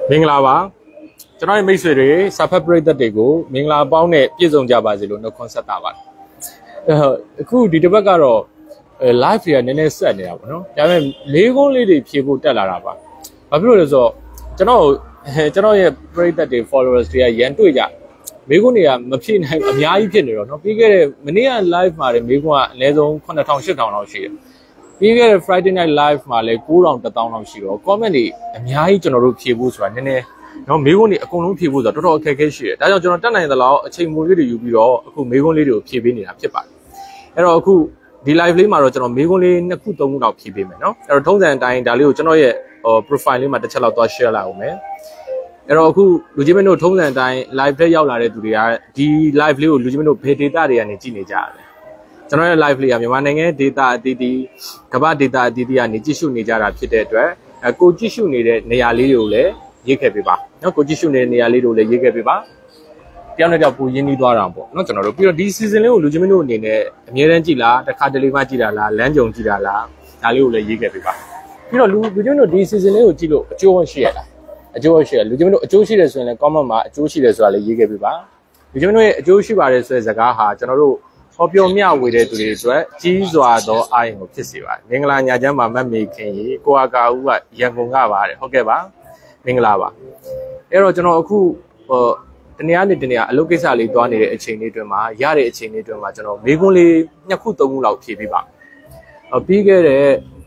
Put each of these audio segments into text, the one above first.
မင်္ဂလာပါကျွန်တော်ရဲ့မိတ်ဆွေတွေစာဖတ်ပရိသတ်တွေကိုမင်္ဂလာပေါင်းနဲ့ပြည့်စုံကြပါစေလို့နှုတ်ခွန်းဆက်တာပါတယ်အခုဒီတစ်ပတ်ကတော့ live တွေကနည်းနည်းဆက်နေတာပေါ့နော်ဒါပေမဲ့လေးကုန်းလေးတွေဖြည့်ဖို့တက်လာတာပါဘာဖြစ်လို့လဲဆိုတော့ကျွန်တော်ရဲ့ပရိသတ်တွေ followers တွေကရန်တွေ့ကြမိကုန်းတွေကမဖြည့်နိုင်အများကြီးဖြစ်နေတော့နော်ပြီးခဲ့တဲ့မနေ့က live မှာလည်းမိကုန်းကအနည်းဆုံး 9000 8000 လောက်ရှိတယ်ပြီးခဲ့တဲ့ Friday night live မှာလည်း 9000 1000 လောက်ရှိတော့ comment တွေအများကြီးကျွန်တော်တို့ဖြည့်ဖို့ဆိုတာနည်းနည်းနော်မိကုန်းတွေအကုန်လုံးဖြည့်ဖို့ဆိုတော့တော်တော်အခက်အခဲရှိတယ်ဒါကြောင့်ကျွန်တော်တက်နိုင်သလောက်အချိန်မူလေးတွေယူပြီးတော့အခုမိကုန်းလေးတွေကိုဖြည့်ပေးနေတာဖြစ်ပါတယ်အဲ့တော့အခုဒီ live လေးမှာတော့ကျွန်တော်မိကုန်းလေး2ခု3ခုလောက်ဖြည့်ပေးမယ်နော်အဲ့တော့ထုံးစံအတိုင်းဒါလေးကိုကျွန်တော်ရဲ့profile လေးမှာတစ်ချက်လောက်သွား share လိုက်အောင်မယ်အဲ့တော့အခုလူချင်းမင်းတို့ထုံးစံအတိုင်း live ထဲရောက်လာတဲ့သူတွေကဒီ live လေးကိုလူချင်းမင်းတို့ဘယ် data တွေကနေကြည့်နေကြရတယ်ကျွန်တော်ရဲ့ live လေးကမြန်မာနိုင်ငံ data အသီးသီးကမ္ဘာ data အသီးသီးကနေကြည့်ရှုနေကြတာဖြစ်တဲ့အတွက်ကိုကြည့်ရှုနေတဲ့နေရာလေးတွေကိုလည်းရေးခဲ့ပေးပါနော်ကိုကြည့်ရှုနေတဲ့နေရာလေးတွေကိုလည်းရေးခဲ့ပေးပါတယောက်နဲ့တယောက်ပူရင်းနှီးသွားတာပေါ့နော်ကျွန်တော်တို့ပြီးတော့ဒီ season လေးကိုလူချင်းမင်းတို့အနေနဲ့အမြဲတမ်းကြည့်လားတစ်ခါတလေမှကြည့်တာလားလမ်းကြုံကြည့်တာလားဒါလေးကိုလည်းရေးခဲ့ပေးပါပြီးတော့လူချင်းတို့ဒီ season လေးကိုကြည့်လို့အကျိုးရှိရလားအကျိုးရှိရလူချင်းမင်းတို့အကျိုးရှိတယ်ဆိုရင်လည်း comment မှာအကျိုးရှိတယ်ဆိုတာလည်းရေးခဲ့ပေးပါလူချင်းမင်းတို့ရဲ့အကျိုးရှိပါတယ်ဆိုတဲ့စကားဟာကျွန်တော်တို့ဟောပြောမျှဝေတဲ့သူတွေအတွက်ကြီးစွာသောအာရုံကိုဖြစ်စေပါတယ်မင်္ဂလာညချမ်းမှာမတ်မေခင်ကြီးကိုအာကာဦးကရန်ကုန်ကပါတယ်ဟုတ်ကဲ့ပါမင်္ဂလာပါအဲ့တော့ကျွန်တော်အခုတနေရာနဲ့တနေရာအလုပ်ကိစ္စလေးတွားနေတဲ့အချိန်လေးတွင်မှာရတဲ့အချိန်လေးတွင်မှာကျွန်တော်မေးခွန်းလေး2ခု3ခုလောက်ဖြေပေးပါပြီးခဲ့တဲ့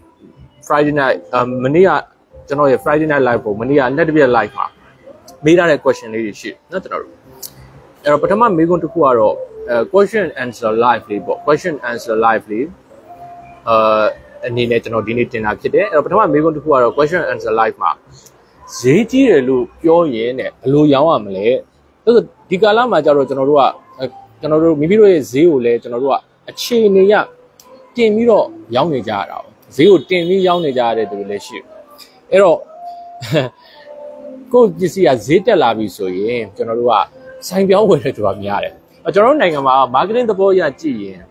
Friday night မနေ့ကကျွန်တော်ရဲ့ Friday night live ကိုမနေ့ကလက်တစ်ပြက် live မှာမေးထားတဲ့ question လေးတွေရှိနော်ကျွန်တော်တို့အဲ့တော့ပထမမေးခွန်းတစ်ခုကတော့question answer live လေးပေါ့ question answer live လေးအနေနဲ့ကျွန်တော်ဒီနေ့တင်တာဖြစ်တယ်အဲ့တော့ပထမမေးခွန်းတစ်ခုကတော့ question answer live မှာဈေးကြီးတယ်လို့ပြောရင်တဲ့ဘယ်လိုရောင်းရမလဲဆိုတော့ဒီကာလမှာကျတော့ကျွန်တော်တို့မိမိတို့ရဲ့ဈေးကိုလည်းကျွန်တော်တို့ကအခြေအနေရတင်ပြီးတော့ရောင်းနေကြရတာပေါ့ဈေးကိုတင်ပြီးရောင်းနေကြရတဲ့သူတွေလည်းရှိတယ်အဲ့တော့ကိုယ့်ပစ္စည်းကဈေးတက်လာပြီဆိုရင်ကျွန်တော်တို့ကဆိုင်ပြောင်းဝယ်တဲ့သူကများတယ်ကျွန်တော်တို့နိုင်ငံမှာ marketing သဘောအရကြည့်ရင်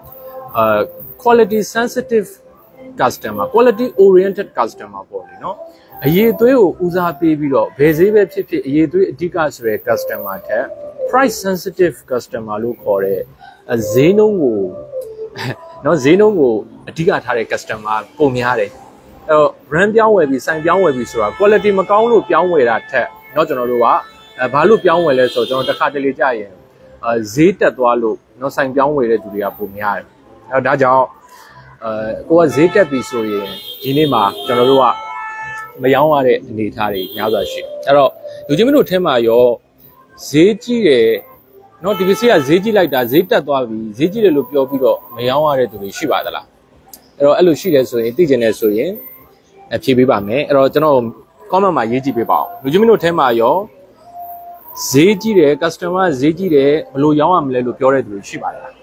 quality sensitive customer quality oriented customer ပေါ့လေနော်အရေးအသွေးကိုဦးစားပေးပြီးတော့ဘယ်ဈေးပဲဖြစ်ဖြစ်အရေးအသွေးအဓိကဆိုတဲ့ customer ထက် price sensitive customer လို့ခေါ်တဲ့ဈေးနှုန်းကိုနော်ဈေးနှုန်းကိုအဓိကထားတဲ့ customer ပုံများတယ်အဲ့တော့ brand ပြောင်းဝယ်ပြီးဆိုင်ပြောင်းဝယ်ပြီးဆိုတာ quality မကောင်းလို့ပြောင်းဝယ်တာထက်နော်ကျွန်တော်တို့ကဘာလို့ပြောင်းဝယ်လဲဆိုတော့ကျွန်တော်တစ်ခါတလေကြာရင်ဈေးတက်သွားလို့နော်ဆိုင်ပြောင်းဝယ်တဲ့သူတွေကပုံများတယ်အဲ့တော့ဒါကြောင့်ကိုကဈေးတက်ပြီဆိုရင်ဒီနေ့မှာကျွန်တော်တို့ကမရောင်းရတဲ့အနေအထားတွေများစွာရှိအဲ့တော့လူချင်းမတို့ထဲမှာရောဈေးကြီးတယ်เนาะဒီပစ္စည်းကဈေးကြီးလိုက်တာဈေးတက်သွားပြီဈေးကြီးတယ်လို့ပြောပြီးတော့မရောင်းရတဲ့သူတွေရှိပါသလားအဲ့တော့အဲ့လိုရှိတယ်ဆိုရင်သိကျင်တယ်ဆိုရင်ဖြေပေးပါမယ်အဲ့တော့ကျွန်တော် comment မှာရေးကြည့်ပေးပါအောင်လူချင်းမတို့ထဲမှာရောဈေးကြီးတယ် customer ဈေးကြီးတယ်ဘယ်လိုရောင်းရမလဲလို့ပြောတဲ့သူတွေရှိပါလား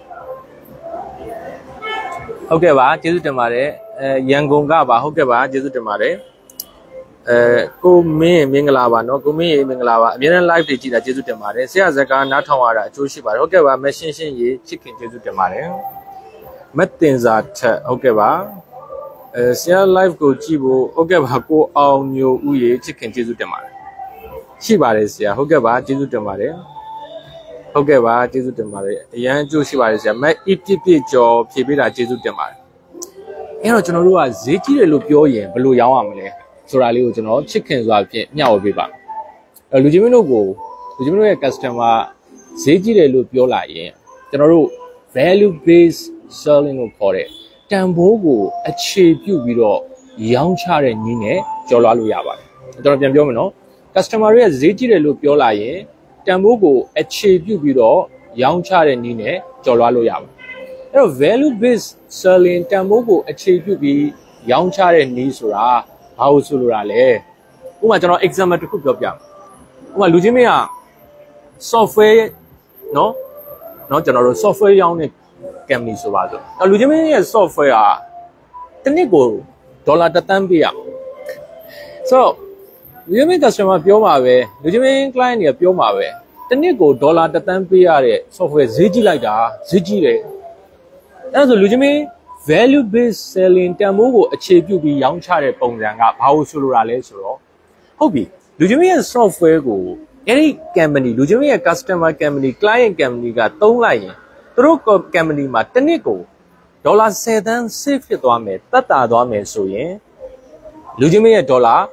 ဟုတ်ကဲ့ပါကျေးဇူးတင်ပါတယ်ရန်ကုန်ကပါဟုတ်ကဲ့ပါကျေးဇူးတင်ပါတယ်ကိုမင်းမင်္ဂလာပါเนาะကိုမင်းရေမင်္ဂလာပါအမြဲတမ်း live တွေကြည့်တာကျေးဇူးတင်ပါတယ်ဆရာစကားနားထောင်ရတာအကျိုးရှိပါတယ်ဟုတ်ကဲ့ပါမရှင်းရှင်းရေချစ်ခင်ကျေးဇူးတင်ပါတယ်မတင်စာထက်ဟုတ်ကဲ့ပါဆရာ live ကိုကြည့်ဖို့ဟုတ်ကဲ့ပါကိုအောင်မျိုးဦးရေချစ်ခင်ကျေးဇူးတင်ပါတယ်ရှိပါတယ်ဆရာဟုတ်ကဲ့ပါကျေးဇူးတင်ပါတယ်ဟုတ်ကဲ့ပါကျေးဇူးတင်ပါတယ်အရန်အကျိုးရှိပါတယ်ဆရာမအစ်ပြည့်ကျော်ဖြေပေးတာကျေးဇူးတင်ပါတယ်အဲ့တော့ကျွန်တော်တို့ကဈေးကြီးတယ်လို့ပြောရင်ဘယ်လိုရောင်းရမလဲဆိုတာလေးကိုကျွန်တော်ချစ်ခင်စွာဖြင့်မျှဝေပေးပါလူချင်းမင်းတို့ရဲ့ customer ဈေးကြီးတယ်လို့ပြောလာရင်ကျွန်တော်တို့ value based selling ကိုခေါ်တဲ့တန်ဖိုးကိုအခြေပြုပြီးတော့ရောင်းချတဲ့နည်းနဲ့ကျော်လွှားလို့ရပါတယ်ကျွန်တော်ပြန်ပြောမယ်နော် customer ရဲ့ဈေးကြီးတယ်လို့ပြောလာရင်တန်ဖိုးကိုအခြေပြုပြီးတော့ရောင်းချတဲ့နည်းနဲ့ကျော်လွှားလို့ရပါတယ်အဲ့တော့ value based selling တန်ဖိုးကိုအခြေပြုပြီးရောင်းချတဲ့နည်းဆိုတာဘာလို့ဆိုလိုတာလဲဥပမာကျွန်တော် example တစ်ခုပြောပြဥပမာလူချင်းမင်းက software နော်ကျွန်တော်တို့ software ရောင်းတဲ့ company ဆိုပါစို့လူချင်းမင်းရဲ့ software ဟာတစ်နှစ်ကိုဒေါ်လာ1 သန်းပေးရဆိုတော့လူချင်းမင်း customer ပြောမှာပဲလူချင်းမင်း client တွေကပြောမှာပဲတစ်နှစ်ကိုဒေါ်လာ1 သန်းပေးရတဲ့ software ဈေးကြီးလိုက်တာဈေးကြီးတယ်အဲ့ဒါဆိုလူချင်းမင်း value based selling တန်ဖိုးကိုအခြေပြုပြီးရောင်းချတဲ့ပုံစံကဘာလို့ဆိုလိုတာလဲဆိုတော့ဟုတ်ပြီလူချင်းရဲ့ software ကိုအဲ့ဒီ company လူချင်းရဲ့ customer company client company ကသုံးလိုက်ရင်သူတို့ company မှာတစ်နှစ်ကိုဒေါ်လာ10 သန်း save ဖြစ်သွားမယ်တတ်တာသွားမယ်ဆိုရင်လူချင်းရဲ့ဒေါ်လာ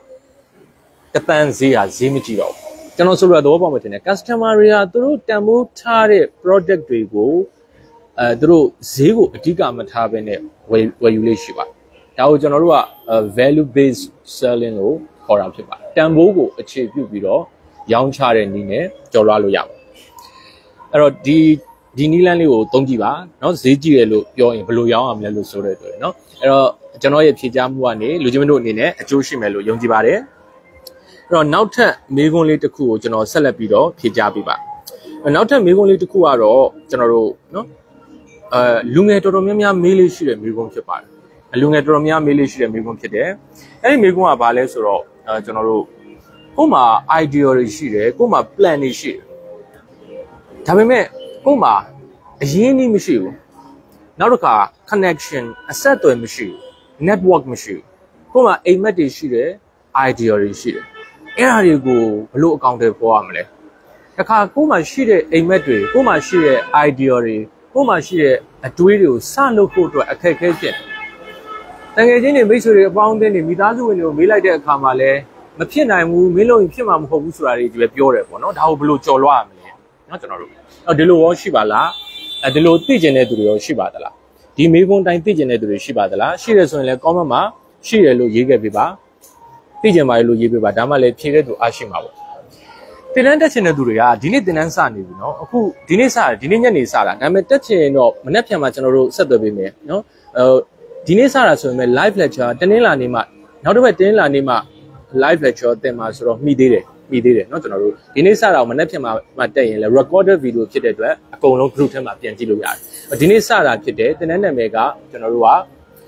1 သန်းဈေးဟာဈေးမကြည့်တော့ဘူးကျွန်တော်ဆိုရတော့ဘောမှတင်တယ် customer တွေကသူတို့တန်ဖိုးထားတဲ့ product တွေကိုသူတို့ဈေးကိုအဓိကမထားဘဲနဲ့ဝယ်ယူလေးရှိပါဒါကိုကျွန်တော်တို့က value based selling လို့ခေါ်တာဖြစ်ပါတယ်တန်ဖိုးကိုအခြေပြုပြီးတော့ရောင်းချတဲ့နည်းနဲ့ကြော်လွှားလို့ရပါတယ်အဲ့တော့ဒီနီးလန်းလေးကိုသုံးကြည့်ပါเนาะဈေးကြည့်ရလို့ပြောရင်ဘယ်လိုရောင်းအောင်လဲလို့ဆိုတဲ့အတွက်เนาะအဲ့တော့ကျွန်တော်ရဲ့ဖြေကြားမှုကနေလူချင်းမတို့အနေနဲ့အကျိုးရှိမယ်လို့ယုံကြည်ပါတယ်အဲ့တော့နောက်ထပ်မေးခွန်းလေးတစ်ခုကိုကျွန်တော်ဆက်လက်ပြီးတော့ဖြေကြားပေးပါနောက်ထပ်မေးခွန်းလေးတစ်ခုကတော့ကျွန်တော်တို့เนาะလူငယ်တော်တော်များများမေးလေးရှိတဲ့မေးခွန်းဖြစ်ပါတယ်လူငယ်တော်တော်များမေးလေးရှိတဲ့မေးခွန်းဖြစ်တယ်အဲ့ဒီမေးခွန်းကဘာလဲဆိုတော့ကျွန်တော်တို့ကို့မှာ idea တွေရှိတယ်ကို့မှာ plan တွေရှိတယ်ဒါပေမဲ့ကို့မှာအရင်းအနှီးမရှိဘူးနောက်တစ်ခါ connection အဆက်အသွယ်မရှိဘူး network မရှိဘူးကို့မှာအိမ်မက်တွေရှိတယ် idea တွေရှိတယ်အဲ့ဒါတွေကိုဘယ်လိုအကောင့်တွေပေါ်ရမလဲတခါကို့မှာရှိတဲ့အိမ်မက်တွေကို့မှာရှိတဲ့ idea တွေကို့မှာရှိတဲ့အတွေးတွေကိုစလုပ်ဖို့အတွက်အခက်အခဲဖြစ်တယ်တကယ်ချင်းတွေမိတ်ဆွေတွေအပေါင်းအသင်းတွေမိသားစုဝင်တွေကိုမေးလိုက်တဲ့အခါမှာလည်းမဖြစ်နိုင်ဘူးမင်းလုံးရင်ဖြစ်မှာမဟုတ်ဘူးဆိုတာတွေကြီးပဲပြောတယ်ပေါ့နော်ဒါကိုဘယ်လိုကြော်လွှားရမလဲเนาะကျွန်တော်တို့ဒီလိုရောရှိပါလားဒီလိုသိကျင်တဲ့သူတွေရောရှိပါသလားဒီမေးခွန်းတိုင်းသိကျင်တဲ့သူတွေရှိပါသလားရှိတယ်ဆိုရင်လည်း comment မှာရှိတယ်လို့ရေးခဲ့ပေးပါသိကျင်ပါတယ်လို့ရေးပေးပါဒါမှလည်းဖြေတဲ့သူအားရှိမှာပေါ့တင်တန်းတက်ချင်တဲ့သူတွေကဒီနေ့တင်တန်းစနေပြီเนาะအခုဒီနေ့စတယ်ဒီနေ့ညနေစတာဒါပေမဲ့တက်ချင်တော့မနေ့ပြန်မှာကျွန်တော်တို့ဆက်သွယ်ပေးမယ်เนาะဒီနေ့စတာဆိုရင်လည်း live lecture တနင်္လာနေ့မှနောက်တစ်ပတ်တနင်္လာနေ့မှ live lecture တင်မှာဆိုတော့မှီသေးတယ်เนาะကျွန်တော်တို့ဒီနေ့စတာကိုမနေ့ပြန်မှာတက်ရင်လည်း recorded video ဖြစ်တဲ့အတွက်အကုန်လုံး group ထဲမှာပြန်ကြည့်လို့ရတယ်ဒီနေ့စတာဖြစ်တယ်တင်တန်းနာမည်ကကျွန်တော်တို့က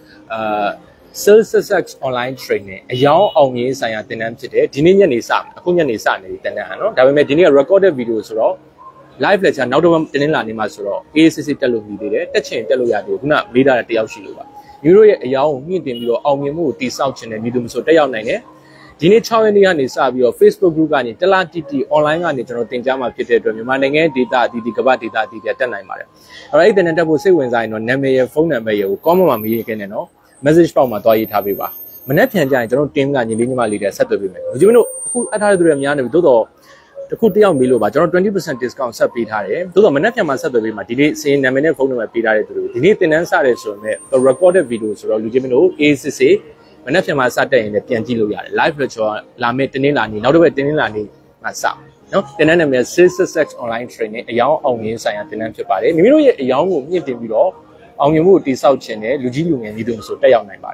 sales success online training အယောင်အောင်မြင်ဆိုင်ရာတင်တန်းဖြစ်တယ်ဒီနေ့ညနေစမယ်အခုညနေစနေတင်တန်းဟာเนาะဒါပေမဲ့ဒီနေ့က recorded video ဆိုတော့ live lecture နောက်တော့တင်လာနေမှာဆိုတော့ ACC တက်လို့ပြီးသေးတယ်တက်ချင်တက်လို့ရတယ်ခုနမေးတာတယောက်ရှိလို့ပါယူရိုရဲ့အယောင်ကိုမြင့်တင်ပြီးတော့အောင်မြင်မှုကိုတိစောက်ခြင်းနဲ့မိသူမဆိုတက်ရောက်နိုင်တယ်ဒီနေ့6ရက်နေ့ကနေစပြီးတော့ Facebook group ကနေတလားတီ online ကနေကျွန်တော်တင်ကြားမှာဖြစ်တဲ့အတွက်မြန်မာနိုင်ငံ data အသီးသီးကမ္ဘာ data အသီးသီးတက်နိုင်ပါတယ်အဲ့တော့အဲ့ဒီတင်တက်ဖို့စိတ်ဝင်စားရင်တော့နာမည်ရယ်ဖုန်းနံပါတ်ရယ်ကို comment မှာမေးရခဲ့နေနော် message box မှာတွားရေးထားပေးပါမနေ့ပြန်ကြရင်ကျွန်တော် team ကညီလေးညီမလေးတွေဆက်သွယ်ပေးမယ်ဒီမင်းတို့အခုအထားတဲ့သူတွေများနေပြီသို့တော့တခုတယောက်မေးလို့ပါကျွန်တော် 20% discount ဆက်ပေးထားတယ်သို့တော့မနေ့ပြန်မှာဆက်သွယ်ပေးမှာဒီနေ့စင်းနာမည်နဲ့ဖုန်းနံပါတ်ပေးထားတဲ့သူတွေဒီနေ့တင်တန်းစတယ်ဆိုရင် recorded video ဆိုတော့လူချင်းမင်းတို့ ACC မနေ့ပြန်မှာစတက်ရင်လည်းပြန်ကြည့်လို့ရတယ် live lecture လာမယ့်တင်းင်းလာနေနောက်တစ်ပတ်တင်းင်းလာနေမှာစနော်တင်တန်းနာမည် Sales Success Online Training အယောင်အောင်မြင်ဆိုင်ရာတင်တန်းဖြစ်ပါတယ်မိမိတို့ရဲ့အယောင်ကိုမြင့်တင်ပြီးတော့အောင်မြင်မှုကိုတိစောက်ခြင်းနဲ့လူကြီးလူငယ်ညီတို့ဆိုတက်ရောက်နိုင်ပါတယ်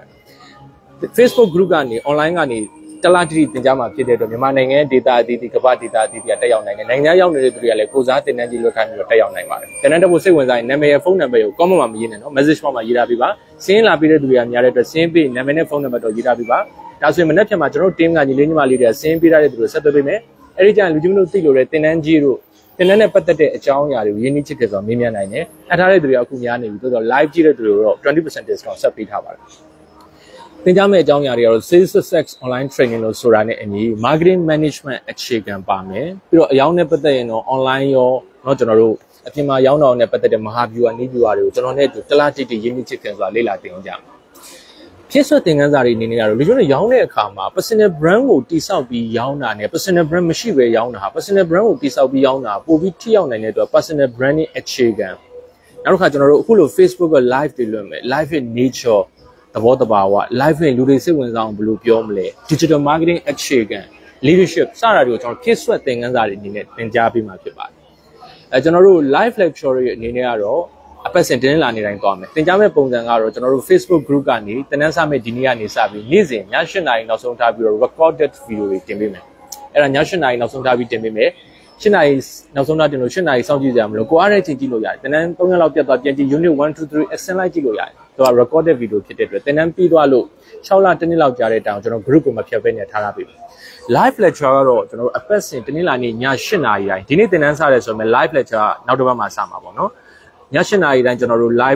Facebook group ကနေ online ကနေတလားတီတင်ကြားမှာဖြစ်တဲ့အတွက်မြန်မာနိုင်ငံ data အသီးသီးကမ္ဘာ data အသီးသီးတက်ရောက်နိုင်တယ်နိုင်ငံရောက်နေတဲ့သူတွေကလည်းကိုစားတင်တန်းကြီးလွတ်ခိုင်းပြီးတော့တက်ရောက်နိုင်ပါတယ်တင်တန်းတက်ဖို့စိတ်ဝင်စားရင်နာမည်ရဖုန်းနံပါတ်ကို comment မှာမရေးနဲ့နော် message box မှာရေးထားပေးပါစင်းလာပေးတဲ့သူတွေကများတဲ့အတွက်စင်းပေးနာမည်နဲ့ဖုန်းနံပါတ်တော့ရေးထားပေးပါဒါဆိုရင်မနေ့ပြန်မှာကျွန်တော်တို့ team ကညီလေးညီမလေးတွေကစင်းပေးထားတဲ့သူတွေဆက်သွယ်ပေးမယ်အဲ့ဒီကျရင်လူကြီးတို့သိလို့တဲ့တင်တန်းကြီးတို့တင်တန်းနဲ့ပတ်သက်တဲ့အကြောင်းအရာတွေကိုရင်းနှီးချစ်ခဲ့ဆိုမေးမြန်းနိုင်တယ်အထားတဲ့သူတွေကအခုများနေပြီတိုးတော့ live ကြည့်တဲ့သူတွေတော့ 20% discount ဆက်ပေးထားပါတယ်သင်ကြားမယ့်အကြောင်းအရာတွေကတော့ Sales Success Online Training လို့ဆိုတာနဲ့အညီ Marketing Management အခြေခံပါမယ်ပြီးတော့အယောင်နဲ့ပတ်သက်ရင်တော့ online ရောเนาะကျွန်တော်တို့အပြင်မှာရောင်းတော်နဲ့ပတ်သက်တဲ့မဟာဗျူဟာနည်းဗျူဟာတွေကိုကျွန်တော်နဲ့တလားတိတိရင်းနှီးချစ်ခင်ဆိုတာလေ့လာသင်ကြမှာဖြစ်ဆွတ်သင်ခန်းစာတွေအနေနဲ့ကတော့လူကျွန်တော်ရောင်းတဲ့အခါမှာ personal brand ကိုတိစောက်ပြီးရောင်းတာနဲ့ personal brand မရှိဘဲရောင်းတာဟာ personal brand ကိုတိစောက်ပြီးရောင်းတာပိုပြီးထိရောက်နိုင်တဲ့အတွက် personal branding အခြေခံနောက်တစ်ခါကျွန်တော်တို့အခုလို Facebook က live တွေလွှင့်မယ် live in natureသဘောတဘာဝ live နဲ့လူတွေစိတ်ဝင်စားအောင်ဘယ်လိုပြောမလဲ digital marketing အခြေခံ leadership စတာတွေကိုကျွန်တော်ဖြစ်ဆွတ်သင်ခန်းစာတွေအနေနဲ့သင်ကြားပေးမှာဖြစ်ပါတယ်ကျွန်တော်တို့ live lecture တွေအနေနဲ့ကတော့အပတ်စဉ်တင်းလာနေတိုင်းသွားမယ်သင်ကြားမယ့်ပုံစံကတော့ကျွန်တော်တို့ Facebook group ကနေတင်နန်းစမဲ့ဒီနေ့ကနေစပြီးနေ့စဉ်ည8:00 နာရီနောက်ဆုံးထားပြီးတော့ recorded video တွေတင်ပေးမယ်အဲ့ဒါည8:00 နာရီနောက်ဆုံးထားပြီးတင်ပေးမယ်8:00 နာရီနောက်ဆုံးထားတင်လို့8:00 နာရီစောင့်ကြည့်ကြရမလို့ကိုအားတဲ့ချိန်ကြည့်လို့ရတယ်တင်နန်း3ရက်လောက်ပြတ်သွားပြန်ကြည့် unit 1 2 3 action လိုက်ကြည့်လို့ရတယ်သူက recorded video ဖြစ်တဲ့အတွက်တင်နန်းပြီးသွားလို့6လတစ်နှစ်လောက်ကြာတဲ့တောင်ကျွန်တော် group ကိုမဖြတ်ဘဲနဲ့ထားထားပြီ live lecture ကတော့ကျွန်တော်တို့အပတ်စဉ်တနင်္လာနေ့ည8:00 နာရီတိုင်းဒီနေ့တင်နန်းစရဲဆိုရင် live lecture နောက်တစ်ပတ်မှစမှာပေါ့နော်ည8:00 နာရီတိုင်းကျွန်တော်တို့ live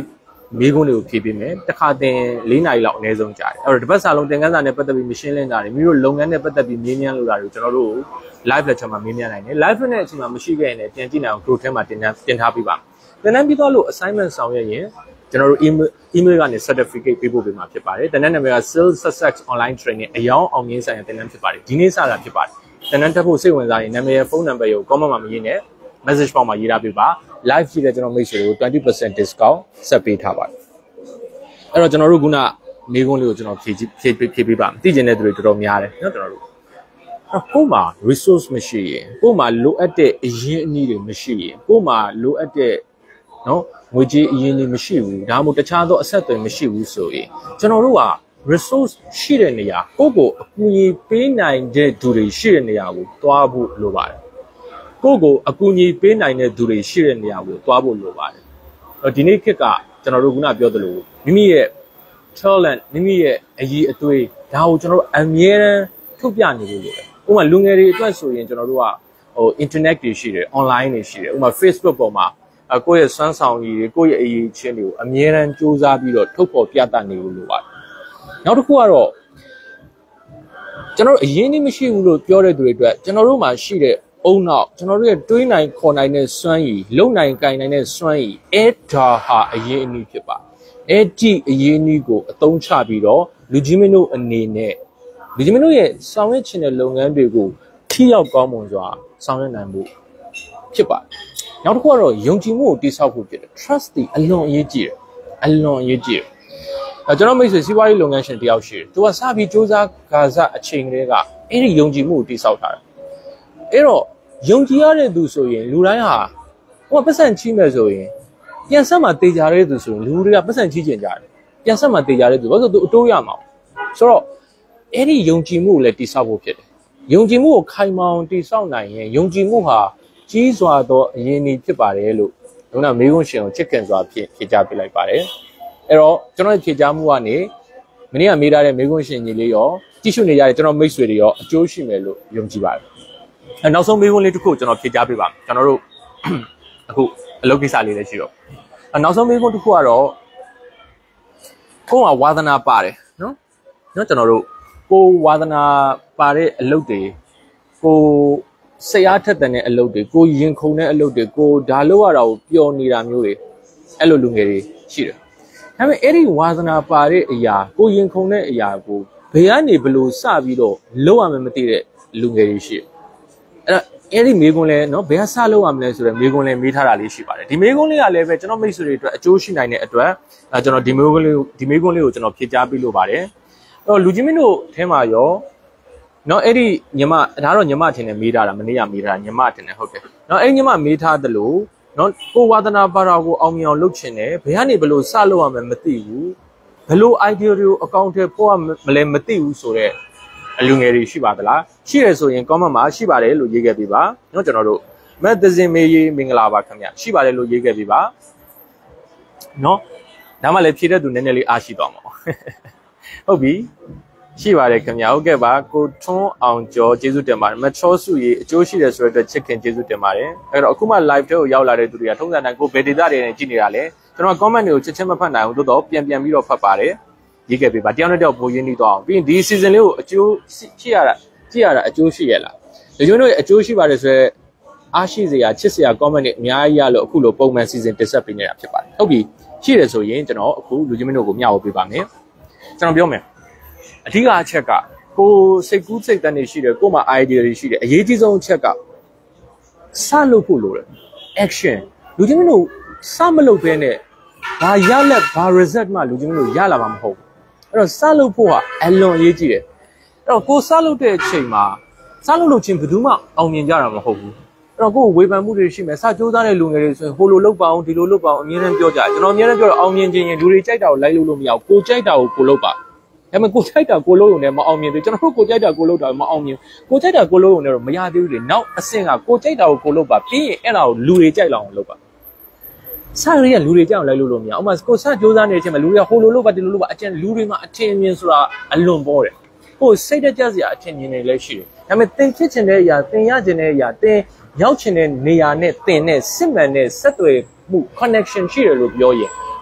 မေးခွန်းတွေကိုဖြည့်ပေးမယ်တစ်ခါတင်4နာရီလောက်အနည်းဆုံးကြာတယ်အဲ့တော့ဒီဘက်စာလုံးသင်ခန်းစာနဲ့ပတ်သက်ပြီးမရှင်းလင်းတာတွေမိတို့လုပ်ငန်းနဲ့ပတ်သက်ပြီးမေးမြန်းလို့တာတွေကျွန်တော်တို့ live lecture မှာမေးမြန်းနိုင်တယ် live နဲ့အချိန်မှာမရှိခဲ့ရင်လည်းပြန်ကြည့်နိုင်အောင် group ထဲမှာတင်ထားပေးပါသင်တန်းပြီးတော့လို့ assignment ဆောင်ရွက်ရင်ကျွန်တော်တို့ email ကနေ certificate ပေးဖို့ပေးမှာဖြစ်ပါတယ်သင်တန်းနာမည်က Sales Success Online Training အယောင်အောင်မြင်ဆိုင်ရာသင်တန်းဖြစ်ပါတယ်ဒီနေ့စတာဖြစ်ပါတယ်သင်တန်းတက်ဖို့စိတ်ဝင်စားရင်နာမည်ရဲ့ phone number ကို comment မှာမရေးနဲ့ message box မှာရေးထားပေးပါ live ကြည့်တဲ့ကျွန်တော်မိတ်ဆွေတွေကို 20% discount ဆက်ပေးထားပါတယ်အဲ့တော့ကျွန်တော်တို့ခုနမေးခွန်းလေးကိုကျွန်တော်ဖြည့်ပေးပါသိကျင်တဲ့သူတွေတော်တော်များတယ်နော်ကျွန်တော်တို့ကို့မှာ resource မရှိရင်ကို့မှာလိုအပ်တဲ့အရင်းအနှီးတွေမရှိရင်ကို့မှာလိုအပ်တဲ့နော်ငွေကြေးအရင်းအနှီးမရှိဘူးဒါမှမဟုတ်တခြားသောအဆက်အသွယ်မရှိဘူးဆိုရင်ကျွန်တော်တို့က resource ရှိတဲ့နေရာကိုယ့်ကိုအကူအညီပေးနိုင်တဲ့သူတွေရှိတဲ့နေရာကိုသွားဖို့လိုပါတယ်ကိုယ့်ကိုအကူအညီပေးနိုင်တဲ့သူတွေရှိတဲ့နေရာကိုသွားဖို့လိုပါတယ်ဒီနေ့ခေတ်ကကျွန်တော်တို့ခုနပြောသလိုမိမိရဲ့ talent မိမိရဲ့အရည်အသွေးဒါကိုကျွန်တော်တို့အမြဲတမ်းထုတ်ပြနေလို့ရတယ်ဥပမာလူငယ်တွေအတွက်ဆိုရင်ကျွန်တော်တို့ကinternet တွေရှိတယ် online တွေရှိတယ်ဥပမာ Facebook ပေါ်မှာကိုယ့်ရဲ့စွမ်းဆောင်ရည်တွေကိုယ့်ရဲ့အရေးချင်းတွေကိုအမြဲတမ်းစူးစမ်းပြီးတော့ထုတ်ဖော်ပြသနေလို့လိုပါတယ်နောက်တစ်ခုကတော့ကျွန်တော်တို့အရင်နေ့မရှိဘူးလို့ပြောတဲ့သူတွေအတွက်ကျွန်တော်တို့မှာရှိတဲ့အုံနောက်ကျွန်တော်တို့ရဲ့တွေးနိုင်ခေါ်နိုင်တဲ့စွမ်းရည်လုံနိုင်ကင်နိုင်တဲ့စွမ်းရည်အဲ့ဒါဟာအရင်အနည်းဖြစ်ပါအဲ့ဒီအရင်အနည်းကိုအသုံးချပြီးတော့လူကြီးမင်းတို့အနေနဲ့လူကြီးမင်းတို့ရဲ့ဆောင်ရွက်ခြင်းတဲ့လုပ်ငန်းတွေကိုထိရောက်ကောင်းမွန်စွာဆောင်ရွက်နိုင်မှုဖြစ်ပါနောက်တစ်ခုကတော့ယုံကြည်မှုကိုတည်ဆောက်ဖို့ဖြစ်တယ် trust ဒီအလွန်အရေးကြီးတယ်အလွန်အရေးကြီးတယ်ကျွန်တော်မိတ်ဆွေစီးပွားရေးလုပ်ငန်းရှင်တယောက်ရှိတယ်သူကစပြီးစူးစမ်းခါစားအချိန်ကလေးကအဲ့ဒီယုံကြည်မှုကိုတည်ဆောက်ထားတယ်အဲ့တော့ယုံကြည်ရတဲ့သူဆိုရင်လူတိုင်းဟာဟိုပတ်စံချီးမယ်ဆိုရင်ပြန်ဆက်မှာတေချာတဲ့သူဆိုရင်လူတွေကပတ်စံချီးကျင်ကြတယ်ပြန်ဆက်မှာတေချာတဲ့သူဘာလို့သူအတိုးရမှာဆိုတော့အဲ့ဒီယုံကြည်မှုကိုလည်းတည်ဆောက်ဖို့ဖြစ်တယ်ယုံကြည်မှုကိုခိုင်မာအောင်တည်ဆောက်နိုင်ရင်ယုံကြည်မှုဟာကြီးစွာသောအရင်ဒီဖြစ်ပါတယ်လို့ခုနမေးခွန်းရှင်ကိုချစ်ခင်စွာဖြေကြားပေးလိုက်ပါတယ်အဲ့တော့ကျွန်တော်ဖြေကြားမှုကနေမနေ့ကမေးထားတဲ့မေးခွန်းရှင်ကြီးလေးရောကြည့်ရှုနေကြတဲ့ကျွန်တော်မိတ်ဆွေတွေရောအကျိုးရှိမယ်လို့ယုံကြည်ပါတယ်နောက်ဆုံးမေးခွန်းလေးတစ်ခုကျွန်တော်ဖြေကြားပေးပါကျွန်တော်တို့အခုအလုပ်ကိစ္စလေးလည်းရှိတော့နောက်ဆုံးမေးခွန်းတစ်ခုကတော့ကိုယ်ကဝါသနာပါတယ်နော်ကျွန်တော်တို့ကိုဝါသနာပါတဲ့အလုပ်တွေကိုစိတ်အားထက်သန်တဲ့အလုပ်တွေကိုရင်ခုန်တဲ့အလုပ်တွေကိုဒါလို့ရတာကိုပျော်နေတာမျိုးတွေအဲ့လိုလူငယ်တွေရှိတယ်ဒါပေမဲ့အဲ့ဒီဝါသနာပါတဲ့အရာကိုရင်ခုန်တဲ့အရာကိုဘယ်ကနေဘလို့စပြီးတော့လုပ်ရမယ်မသိတဲ့လူငယ်တွေရှိတယ်အဲ့ဒီမေးခွန်းလဲနော်ဘယ်ကစလုပ်ရမလဲဆိုတော့မေးခွန်းလဲမေးထားတာလေးရှိပါတယ်ဒီမေးခွန်းလေးကလည်းပဲကျွန်တော်မိတ်ဆွေတွေအတွက်အကျိုးရှိနိုင်တဲ့အတွက်ကျွန်တော်ဒီမေးခွန်းလေးကိုကျွန်တော်ဖြေကြားပေးလို့ပါတယ်အဲ့တော့လူကြီးမင်းတို့အဲမှာရောနော်အဲ့ဒီညီမဒါတော့ညီမထင်တယ်မေးထားတာမနေ့ကမေးထားတာညီမထင်တယ်ဟုတ်တယ်နော်အဲ့ညီမမေးထားသလိုနော်ကိုဝါသနာပါတာကိုအောင်မြင်အောင်လုပ်ချင်တယ်ဘယ်ကနေဘလို့စလုပ်ရမယ်မသိဘူးဘလို့ idea တွေကိုအကောင့်ထဲပို့ရမလဲမသိဘူးဆိုတော့အလူငယ်တွေရှိပါသလားရှိရဆိုရင် comment မှာရှိပါတယ်လို့ရေးခဲ့ပေးပါနော်ကျွန်တော်တို့မက်သဇင်မေးရေးမင်္ဂလာပါခင်ဗျရှိပါတယ်လို့ရေးခဲ့ပေးပါနော်ဒါမှလည်းဖြည့်တဲ့သူနည်းနည်းလေးအားရှိသွားမှာဟုတ်ပြီရှိပါတယ်ခင်ဗျဟုတ်ကဲ့ပါကိုထွန်းအောင်ကျော်ကျေးဇူးတင်ပါတယ်မချောစုရေးအကျိုးရှိတယ်ဆိုတဲ့အတွက်ချစ်ခင်ကျေးဇူးတင်ပါတယ်အဲ့တော့အခုမှ live ထဲကိုရောက်လာတဲ့သူတွေကထုံးစံတိုင်းကိုဘယ်ဒေတာတွေနဲ့ကြည့်နေတာလဲကျွန်တော် comment တွေကိုချက်ချင်းမဖတ်နိုင်ဘူးသို့တော့ပြန်ပြီးတော့ဖတ်ပါတယ်ရေးခဲ့ပေးပါတယောက်နဲ့တယောက်ပိုရင်းနှီးသွားအောင်ပြီးရင်ဒီ season လေးကိုအကျိုးကြည့်ရတာအကျိုးရှိရလားဒီကျွန်တော်တို့အကျိုးရှိပါတယ်ဆိုတော့အားရှိစရာချစ်စရာ comment တွေအများကြီးရလို့အခုလိုပုံမှန် season တက်ဆက်ပေးနေတာဖြစ်ပါတယ်ဟုတ်ပြီရှိတယ်ဆိုရင်ကျွန်တော်အခုလူချင်းမင်းတို့ကိုမျှဝေပေးပါမယ်ကျွန်တော်ပြောမယ်အဓိကအချက်ကကိုစိတ်ကူးစိတ်တန်းနေရှိတယ်ကို့မှာ idea တွေရှိတယ်အရေးကြီးဆုံးအချက်ကစလုပ်ဖို့လိုတယ် action လူချင်းမင်းတို့စမလုပ်ဘဲနဲ့ဘာရလက်ဘာ result မှလူချင်းမင်းတို့ရလာမှာမဟုတ်ဘူးအဲ့တော့စလုပ်ဖို့ကအလွန်အရေးကြီးတယ်အဲ့တော့ကိုစလုပ်တဲ့အချိန်မှာစလုပ်ချင်းဘယ်သူမှအောင်မြင်ကြတာမဟုတ်ဘူးအဲ့တော့ကိုဝေဖန်မှုတွေရှိမယ်စကြိုးစားတဲ့လူငယ်တွေဆိုရင်ဟိုလိုလုပ်ပါအောင်ဒီလိုလုပ်ပါအောင်အမြဲတမ်းပြောကြတယ်ကျွန်တော်အမြဲတမ်းပြောတော့အောင်မြင်ခြင်းရင်လူတွေကြိုက်တာကိုလိုက်လို့မရဘူးကိုကြိုက်တာကိုလုပ်ပါဒါပေမဲ့ကိုကြိုက်တာကိုလုံးုံနဲ့မအောင်မြင်သေးကျွန်တော်တို့ကိုကြိုက်တာကိုလုံးတာမအောင်မြင်ကိုကြိုက်တာကိုလုံးုံနဲ့တော့မရသေးဘူးလေနောက်အဆင့်ကကိုကြိုက်တာကိုလုပ်ပါပြီးရင်အဲ့ဒါကိုလူတွေကြိုက်လောက်အောင်လုပ်ပါစရည်ကလူတွေကြိုက်အောင်လိုက်လို့မရအောင်ဥပမာကိုစကြိုးစားနေတဲ့အချိန်မှာလူတွေကဟိုလိုလုပ်ပါဒီလိုလုပ်ပါအကျဉ်လူတွေမှာအထင်မြင်ဆိုတာအလွန်ပေါ်တယ်ဟိုစိတ်တကြစရာအထင်မြင်နေလည်းရှိတယ်ဒါပေမဲ့သင်ဖြစ်ချင်တဲ့အရာသင်ရချင်တဲ့အရာသင်ရောက်ချင်တဲ့နေရာနဲ့သင်နဲ့စစ်မှန်တဲ့ဆက်သွယ်မှု connection ရှိတယ်လို့ပြောရင်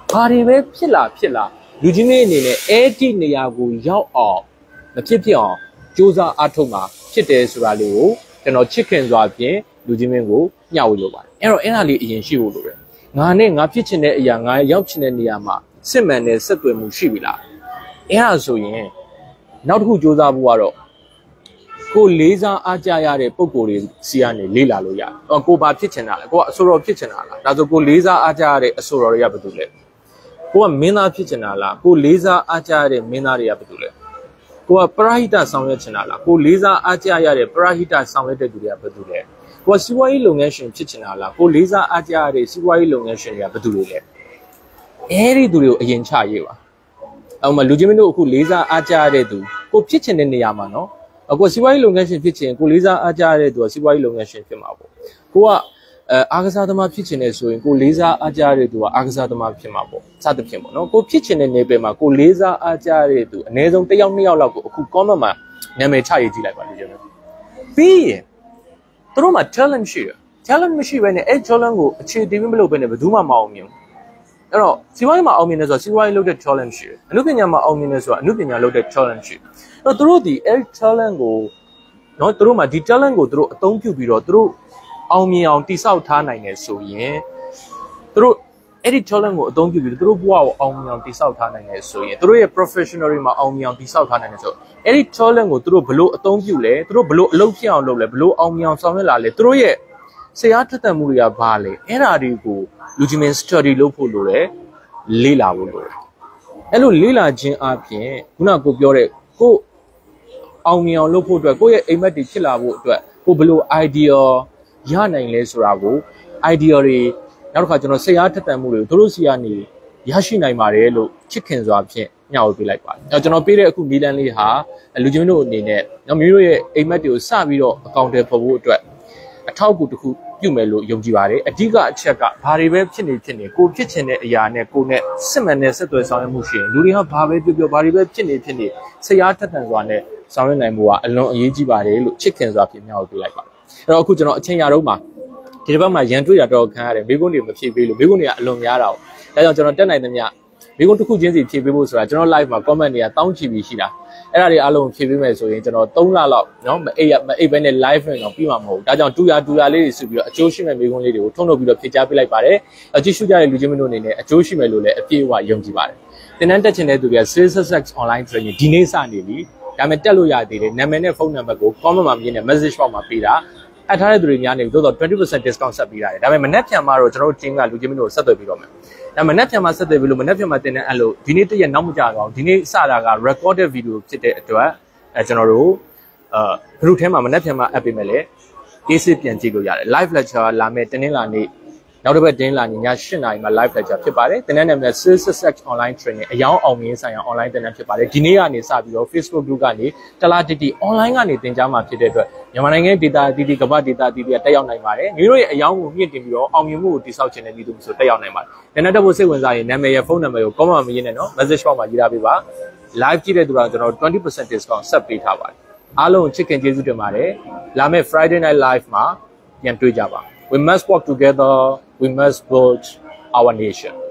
ဘာတွေပဲဖြစ်လာလူကြီးမင်းအနေနဲ့အဲ့ဒီနေရာကိုရောက်အောင်မဖြစ်အောင်စူးစမ်းအားထုတ်မှာဖြစ်တယ်ဆိုတာလေးကိုကျွန်တော်ချစ်ခင်စွာဖြင့်လူကြီးမင်းကိုမျှဝေလိုပါတယ်အဲ့တော့အဲ့ဒါလေးအရင်ရှိဖို့လိုတယ်ငါနဲ့ငါဖြစ်ချင်တဲ့အရာငါရောက်ချင်တဲ့နေရာမှာစစ်မှန်တဲ့ဆက်သွယ်မှုရှိပြီလားအဲ့ဒါဆိုရင်နောက်တစ်ခုစူးစမ်းဖို့ကတော့ကိုလေးစားအားကြရတဲ့ပုံကိုယ်တွေစီကနေလေးလာလို့ရတယ်။ကိုဘာဖြစ်ချင်တာလဲ။ကိုကအဆိုတော်ဖြစ်ချင်တာလား။ဒါဆိုကိုလေးစားအားကြရတဲ့အဆိုတော်တွေကဘာတူလဲ။ကိုကမင်းသားဖြစ်ချင်တာလား။ကိုလေးစားအားကြရတဲ့မင်းသားတွေကဘာတူလဲ။ကိုကပရဟိတဆောင်ရွက်ချင်တာလား။ကိုလေးစားအားကြရတဲ့ပရဟိတဆောင်ရွက်တဲ့သူတွေကဘာတူလဲ။ကိုကစီးပွားရေးလုပ်ငန်းရှင်ဖြစ်ချင်တာလား။ကိုလေးစားအားကြရတဲ့စီးပွားရေးလုပ်ငန်းရှင်တွေကဘာတူလဲ။အဲဒီသူတွေကိုအရင်ချရေးပါ။အဲ့မှာလူချင်းမင်းတို့အခုလေးစားအားကြရတဲ့သူကိုဖြစ်ချင်တဲ့နေရာမှာနော်အခုစီးပွားရေးလုပ်ငန်းရှင်ဖြစ်ချင်ကိုလေးစားအားကြရတဲ့သူကစီးပွားရေးလုပ်ငန်းရှင်ဖြစ်မှာပေါ့ကိုကအားကစားသမားဖြစ်ချင်တယ်ဆိုရင်ကိုလေးစားအားကြရတဲ့သူကအားကစားသမားဖြစ်မှာပေါ့စသဖြင့်ပေါ့နော်ကိုဖြစ်ချင်တဲ့နေပယ်မှာကိုလေးစားအားကြရတဲ့သူအနည်းဆုံး1ယောက်2ယောက်လောက်ကိုအခု comment မှာနာမည်ချရေးကြည့်လိုက်ပါလို့ကျွန်တော်ပြီးရင်သူတို့မှာ talent ရှိတယ် talent မရှိဘဲနဲ့အဲ့ talent ကိုအခြေတည်ပြီးမလုပ်ဘဲနဲ့ဘယ်သူမှမအောင်မြင်ဘူးအဲ့တော့စီးပွားရေးမှာအောင်မြင်တယ်ဆိုတော့စီးပွားရေးလုပ်တဲ့ talent ရှိတယ်အမှုပညာမှာအောင်မြင်တယ်ဆိုတော့အမှုပညာလုပ်တဲ့ talent ရှိတယ်အဲ့တော့သူတို့ဒီအဲ့ talent ကိုနော်သူတို့မှာဒီ talent ကိုသူတို့အသုံးပြုပြီးတော့သူတို့အောင်မြင်အောင်တိဆောက်ထားနိုင်တယ်ဆိုရင်သူတို့အဲ့ဒီ talent ကိုအသုံးပြုပြီးသူတို့ဘဝကိုအောင်မြင်အောင်တိဆောက်ထားနိုင်တယ်ဆိုရင်သူတို့ရဲ့ professional တွေမှာအောင်မြင်အောင်တိဆောက်ထားနိုင်တယ်ဆိုအဲ့ဒီ talent ကိုသူတို့ဘလို့အသုံးပြုလဲသူတို့ဘလို့အလုပ်ဖြစ်အောင်လုပ်လဲဘလို့အောင်မြင်အောင်ဆောင်ရွက်လာလဲသူတို့ရဲ့ဆရာထက်သန်မှုတွေကဘာလဲအဲ့ဒါတွေကိုလူကြီးမင်း study လုပ်ဖို့လိုတယ်လေ့လာဖို့လိုတယ်အဲ့လိုလေ့လာခြင်းအပြင်ခုနကကိုပြောတဲ့ကိုအောင်မြင်အောင်လုပ်ဖို့အတွက်ကိုယ့်ရဲ့အိမ်မက်တွေဖြစ်လာဖို့အတွက်ကိုဘယ်လို idea ရနိုင်လဲဆိုတာကို idea တွေနောက်တစ်ခါကျွန်တော်စိတ်အားထက်သန်မှုတွေကိုသူတို့စီကနေရရှိနိုင်ပါတယ်လို့ချစ်ခင်စွာဖြင့်ညှောက်ပေးလိုက်ပါတယ်။ကျွန်တော်ပေးတဲ့အခုနီလန်လေးဟာလူချင်းတို့အနေနဲ့နော်မျိုးတို့ရဲ့အိမ်မက်တွေကိုစပြီးတော့အကောင့်တွေပေါ်ဖို့အတွက်အထောက်အကူတစ်ခုပြုမယ်လို့ယုံကြည်ပါတယ်အဓိကအချက်ကဘာတွေပဲဖြစ်နေကိုဖြစ်ချင်တဲ့အရာနဲ့ကိုနဲ့စစ်မှန်တဲ့ဆက်သွယ်ဆောင်ရွက်မှုရှိရင်လူတွေကဘာပဲပြောဘာတွေပဲဖြစ်နေစိတ်အားထက်သန်စွာနဲ့ဆောင်ရွက်နိုင်မှုကအလွန်အရေးကြီးပါတယ်လို့ချစ်ခင်စွာပြင်မြောက်ပေးလိုက်ပါတယ်အဲ့တော့အခုကျွန်တော်အချိန်ရတော့မှာဒီတစ်ပတ်မှာရန်တွေ့ရတော့ခံရတယ်မိကုန်းတွေမဖြည့်ပေးလို့မိကုန်းတွေကအလွန်များတာ။ဒါကြောင့်ကျွန်တော်တက်နိုင်သမျှမိကုန်းတစ်ခုချင်းစီဖြည့်ပေးဖို့ဆိုတာကျွန်တော် live မှာ comment တွေကတောင်းချီပြီးရှိတာ။အဲ့ဒါတွေအားလုံးဖြည့်ပေးမယ်ဆိုရင်ကျွန်တော်3လလောက်နော်မအိပ်ပဲနဲ့ live နဲ့တော့ပြီးမှာမဟုတ်ဘူး။ဒါကြောင့်တူရလေးတွေစုပြီးတော့အကျိုးရှိမဲ့မိကုန်းလေးတွေကိုထုံထုတ်ပြီးတော့ဖြည့်ချပေးလိုက်ပါတယ်။ကြည့်ရှုကြတဲ့လူချင်းမတို့အနေနဲ့အကျိုးရှိမယ်လို့လည်းအပြည့်အဝယုံကြည်ပါတယ်။သင်တန်းတက်ချင်တဲ့သူတွေက SalesX online training ဒီနေ့စနေပြီ။ဒါပေမဲ့တက်လို့ရသေးတယ်နာမည်နဲ့ဖုန်းနံပါတ်ကို comment မှာမြင်တဲ့ message box မှာပေးတာအထားတဲ့သူတွေများနေပြီသို့တော့ 20% discount ဆက်ပေးရတယ်ဒါပေမဲ့မနက်ဖြန်မှာတော့ကျွန်တော်တို့ team ကလူချင်းမတို့ဆက်သွယ်ပြီးတော့မယ်ဒါမနက်ဖြန်မှာဆက်သွယ်ပြီးလို့မနက်ဖြန်မှာတင်တဲ့အဲ့လိုဒီနေ့တရက်နောက်မကြတော့ဒီနေ့စတာက recorded video ဖြစ်တဲ့အတွက်ကျွန်တော်တို့group ထဲမှာမနက်ဖြန်မှာ app ပေးမယ်လေ AC ပြန်ကြည့်လို့ရတယ် live lecture လာမယ်တင်းင်းလာနေ့နောက်တစ်ပတ်တင်းလာည8 နာရီမှာ live lecture ဖြစ်ပါတယ်တင်တဲ့နာမည် SalesX online training အယောင်အောင်မြင်ဆိုင်ရာ online တင်တဲ့ဖြစ်ပါတယ်ဒီနေ့ကနေစပြီးတော့ Facebook group ကနေတလားတီ online ကနေသင်ကြားမှာဖြစ်တဲ့အတွက်မြန်မာနိုင်ငံ data တီကမ္ဘာ data တီကတက်ရောက်နိုင်ပါတယ်မျိုးတို့ရဲ့အယောင်ကိုမြင့်တင်ပြီးတော့အောင်မြင်မှုကိုတိစောက်ခြင်းနဲ့ပြည်သူဆိုတက်ရောက်နိုင်ပါတယ်တင်တဲ့ဖို့စိတ်ဝင်စားရင်နာမည်ရဲ့ဖုန်းနံပါတ်ကို comment မှာရေးနေနော် message box မှာရေးထားပေးပါ live ကြည့်တဲ့သူကတော့ကျွန်တော် 20% discount ဆက်ပေးထားပါတယ်အားလုံးချစ်ခင်ကျေးဇူးတင်ပါတယ်လာမယ့် Friday night live မှာပြန်တွေ့ကြပါWe must work together. We must build our nation.